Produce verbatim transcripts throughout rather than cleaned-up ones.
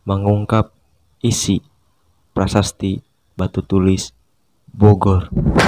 mengungkap isi prasasti Batu Tulis Bogor.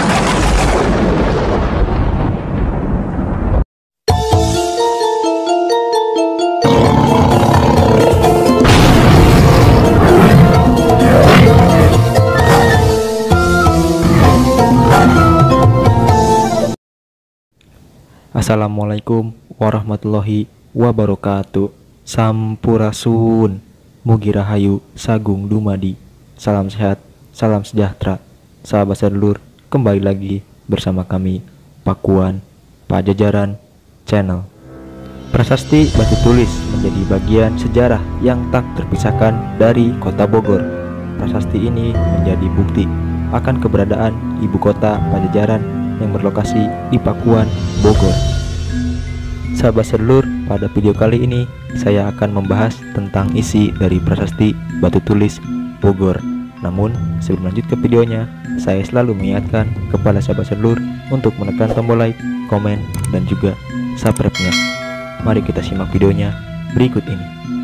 Assalamualaikum warahmatullahi wabarakatuh. Sampurasun, mugi rahayu sagung dumadi. Salam sehat, salam sejahtera. Sahabat sedulur, kembali lagi bersama kami Pakuan Pajajaran Channel. Prasasti Batu Tulis menjadi bagian sejarah yang tak terpisahkan dari kota Bogor. Prasasti ini menjadi bukti akan keberadaan ibu kota Pajajaran yang berlokasi di Pakuan, Bogor. Sahabat sedulur, pada video kali ini saya akan membahas tentang isi dari prasasti Batu Tulis Bogor. Namun sebelum lanjut ke videonya, saya selalu mengingatkan kepada sahabat sedulur untuk menekan tombol like, komen, dan juga subscribe-nya. Mari kita simak videonya berikut ini.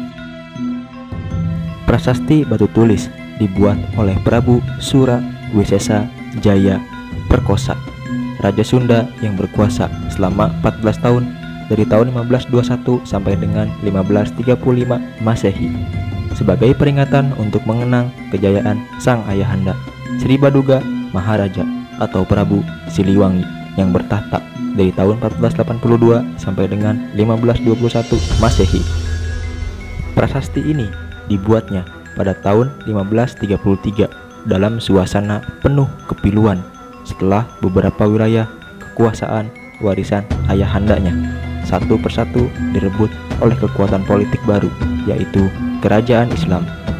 Prasasti Batu Tulis dibuat oleh Prabu Surawisesa Jaya Perkosa, Raja Sunda yang berkuasa selama empat belas tahun dari tahun lima belas dua puluh satu sampai dengan lima belas tiga puluh lima Masehi, sebagai peringatan untuk mengenang kejayaan sang ayahanda Sri Baduga Maharaja atau Prabu Siliwangi yang bertahta dari tahun empat belas delapan puluh dua sampai dengan lima belas dua puluh satu Masehi. Prasasti ini dibuatnya pada tahun lima belas tiga puluh tiga dalam suasana penuh kepiluan setelah beberapa wilayah kekuasaan warisan ayahandanya satu persatu direbut oleh kekuatan politik baru, yaitu kerajaan Islam.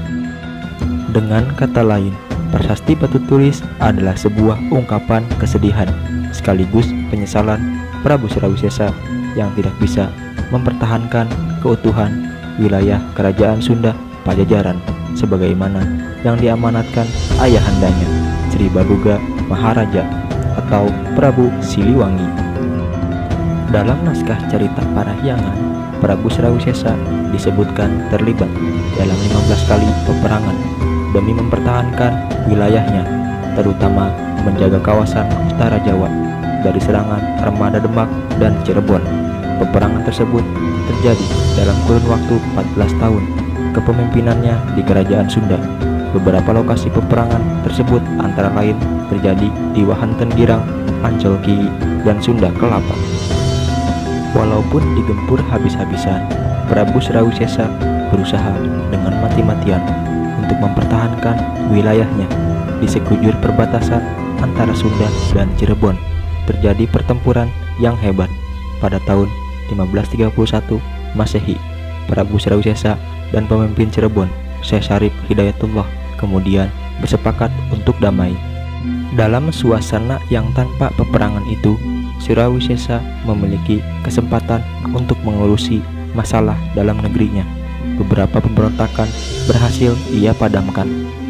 Dengan kata lain, prasasti Batu Tulis adalah sebuah ungkapan kesedihan sekaligus penyesalan Prabu Surawisesa yang tidak bisa mempertahankan keutuhan wilayah kerajaan Sunda Pajajaran sebagaimana yang diamanatkan ayahandanya Sri Baduga Maharaja atau Prabu Siliwangi. Dalam naskah cerita Parahyangan, Prabu Surawisesa disebutkan terlibat dalam lima belas kali peperangan demi mempertahankan wilayahnya, terutama menjaga kawasan utara Jawa dari serangan armada Demak dan Cirebon. Peperangan tersebut terjadi dalam kurun waktu empat belas tahun kepemimpinannya di kerajaan Sunda. Beberapa lokasi peperangan tersebut antara lain terjadi di Wahanten Girang, Ancol Ki, dan Sunda Kelapa. Walaupun digempur habis-habisan, Prabu Surawisesa berusaha dengan mati-matian untuk mempertahankan wilayahnya. Di sekujur perbatasan antara Sunda dan Cirebon terjadi pertempuran yang hebat. Pada tahun lima belas tiga puluh satu Masehi, Prabu Surawisesa dan pemimpin Cirebon, Syekh Syarif Hidayatullah, kemudian bersepakat untuk damai. Dalam suasana yang tanpa peperangan itu, Surawisesa memiliki kesempatan untuk mengurusi masalah dalam negerinya. Beberapa pemberontakan berhasil ia padamkan.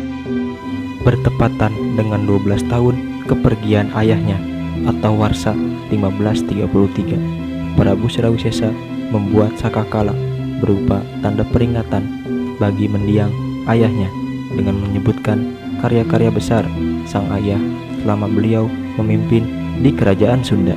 Bertepatan dengan dua belas tahun kepergian ayahnya atau Warsa lima belas tiga puluh tiga, Prabu Surawisesa membuat sakakala berupa tanda peringatan bagi mendiang ayahnya dengan menyebutkan karya-karya besar sang ayah selama beliau memimpin di kerajaan Sunda.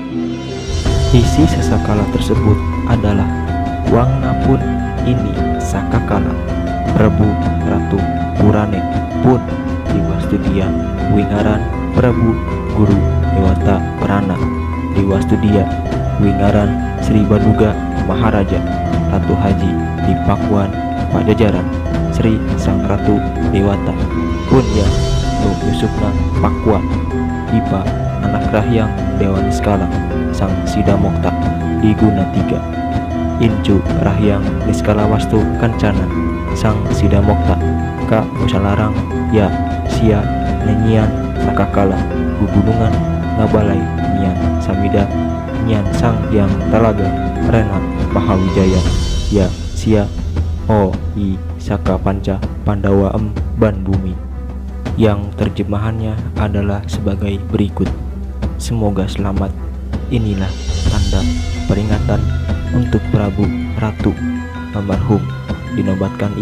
Isi sasakala tersebut adalah Wangnapun ini sakakala Prabu Ratu Purane pun Diwastudia Wingaran Prabu Guru Dewata Prana Diwastudia Wingaran Sri Baduga Maharaja Ratu Haji di Pakuan Pajajaran Sri Sang Ratu Dewata Punya Nuh Yusufna Pakuan Dipa Anak Rahyang Dewa Niskala Sang Sida Mokta di Guna tiga Incu Rahyang Niskala Wastu Kancana Sang Sida Mokta Ka Musalarang Ya Sia Nenyian Sakakala Gugunungan Ngabalai Nian Samida Nian Sang Yang Talaga Rena Mahawijaya Ya Sia O I Saka Panca Pandawa Em Ban Bumi, yang terjemahannya adalah sebagai berikut. Semoga selamat. Inilah tanda peringatan untuk Prabu Ratu almarhum, dinobatkan ia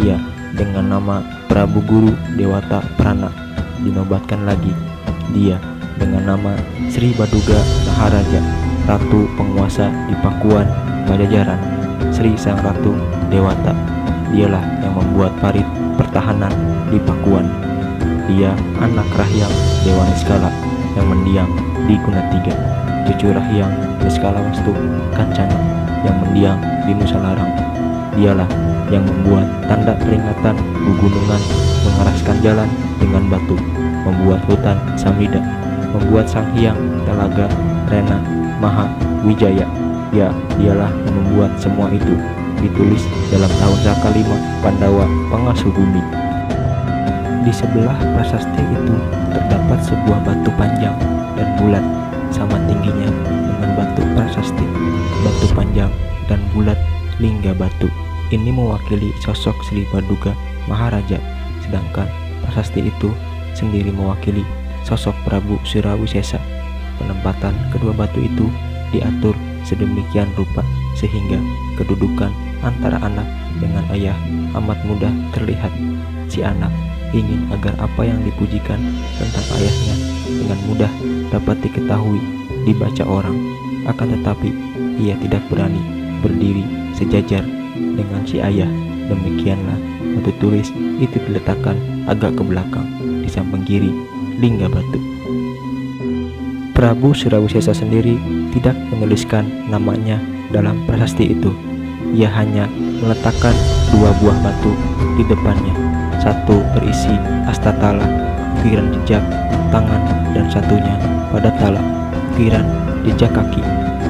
dengan nama Prabu Guru Dewata Prana dinobatkan lagi. Dia dengan nama Sri Baduga Maharaja, Ratu Penguasa di Pakuan Pajajaran, Sri Sang Ratu Dewata. Dialah yang membuat parit pertahanan di Pakuan. Dia anak Rahyang Dewa Niskala yang mendiang di Gunatiga, cucu Rahyang Niskala Wastu Kancana yang mendiang di Nusa Larang. Dialah yang membuat tanda peringatan pegunungan, mengeraskan jalan dengan batu, membuat hutan Samida, membuat Sang Hyang Talaga Rena Maha Wijaya. Ya, dialah yang membuat semua itu ditulis dalam tahun Saka lima Pandawa Pengasuh Bumi. Di sebelah prasasti itu terdapat sebuah batu panjang dan bulat sama tingginya dengan batu prasasti. Batu panjang dan bulat lingga batu ini mewakili sosok Sri Baduga Maharaja, sedangkan prasasti itu sendiri mewakili sosok Prabu Surawisesa. Penempatan kedua batu itu diatur sedemikian rupa sehingga kedudukan antara anak dengan ayah amat mudah terlihat. Si anak ingin agar apa yang dipujikan tentang ayahnya dengan mudah dapat diketahui, dibaca orang, akan tetapi ia tidak berani berdiri sejajar dengan si ayah. Demikianlah batu tulis itu diletakkan agak ke belakang di samping kiri lingga batu. Prabu Surawisesa sendiri tidak menuliskan namanya dalam prasasti itu. Ia hanya meletakkan dua buah batu di depannya, satu berisi astatala, ukiran jejak tangan, dan satunya pada tala, ukiran jejak kaki.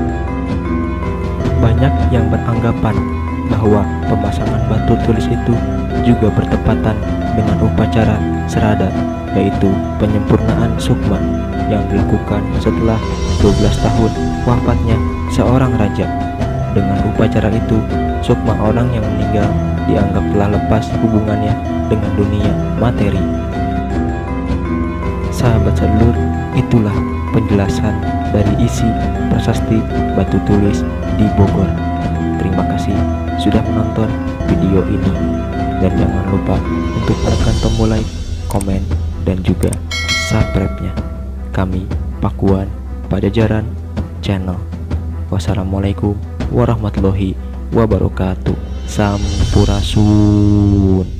Banyak yang beranggapan bahwa pemasangan batu tulis itu juga bertepatan dengan upacara serada, yaitu penyempurnaan sukma yang dilakukan setelah dua belas tahun wafatnya seorang raja. Dengan upacara itu, sukma orang yang meninggal dianggap telah lepas hubungannya dengan dunia materi. Sahabat sedulur, itulah penjelasan dari isi prasasti batu tulis di Bogor. Terima kasih sudah menonton video ini, dan jangan lupa untuk tekan tombol like, komen, dan juga subscribe-nya. Kami Pakuan Pajajaran Channel. Wassalamualaikum warahmatullahi wabarakatuh. Sampurasun.